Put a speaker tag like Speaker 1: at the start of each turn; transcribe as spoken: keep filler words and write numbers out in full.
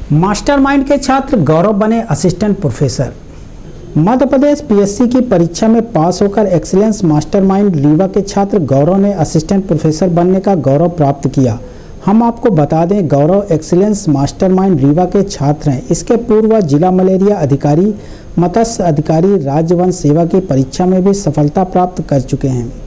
Speaker 1: Mastermind के छात्र गौरव बने assistant professor. Madhya Pradesh PSC की परीक्षा में पास होकर एक्सीलेंस मास्टरमाइंड रीवा के छात्र गौरव ने असिस्टेंट प्रोफेसर बनने का गौरव प्राप्त किया। हम आपको बता दें, गौरव एक्सीलेंस मास्टरमाइंड रीवा के छात्र हैं। इसके पूर्व जिला मलेरिया अधिकारी, मत्स्य अधिकारी, राज्य वन सेवा की परीक्षा में भी सफलता प्राप्त कर चुके हैं।